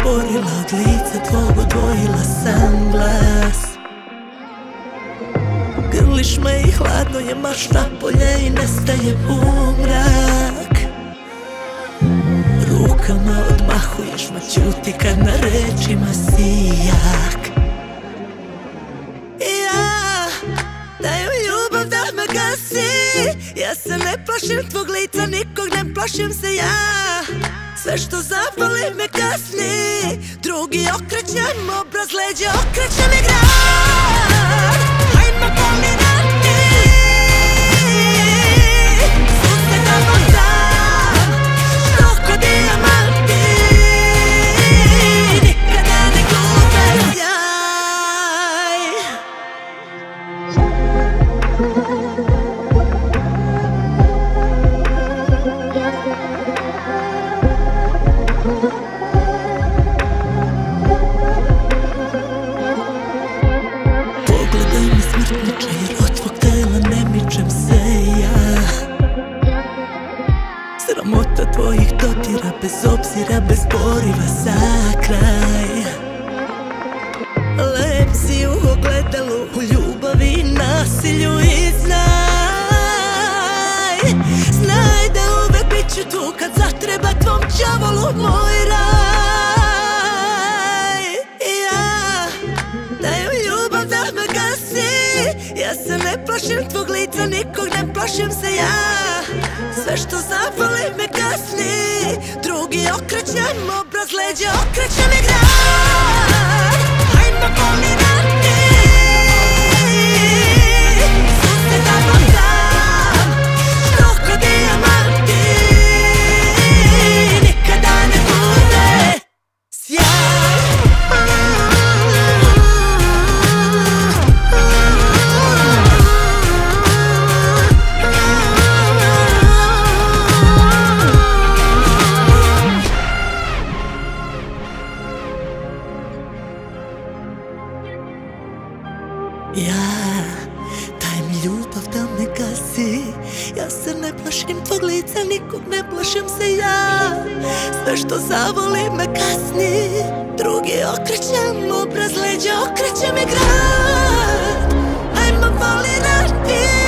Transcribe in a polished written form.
stvorila, od lica tvog odvojila sam glas. Grliš me i hladno je marš napolje i nestaje mrak. Rukama odmahuješ, ma ćuti kad na rečima si jak. Ja dajem ljubav da me gasi, ja se ne plašim tvog lica, nikog ne plašim se ja. Sve što zapali me kasni, drugi okrećem obraz, leđe okreće mi grad. Hajmo pomirati, susretamo sam, što ko dijamanti, nikada ne gube sjaj. Pogledaj me smrtniče, jer od tvog tela ne mičem se ja. Sramota tvojih dotira, bez obzira, bez poriva za kraj. Lep si u ogledalu, u ljubavi i nasilju i znaj. Znaj da uvek bit ću tu kad zatreba tvom đavolu moj raj. Ja dajem ljubav da me gasi, ja se ne plašim tvog lica, nikog ne plašim se ja. Sve što zapali me kasni, drugi okrećem obraz, leđe okreće mi grad. Hajmo pomirati, susretamo sam, što ko dijamanti, nikada ne gube sjaj. Ja dajem ljubav da me gasi, ja se ne plašim tvog lica, nikog ne plašim se ja. Sve što zavoli me kasni, drugi okrećem obraz, leđe okreće mi grad. Hajmo volirati.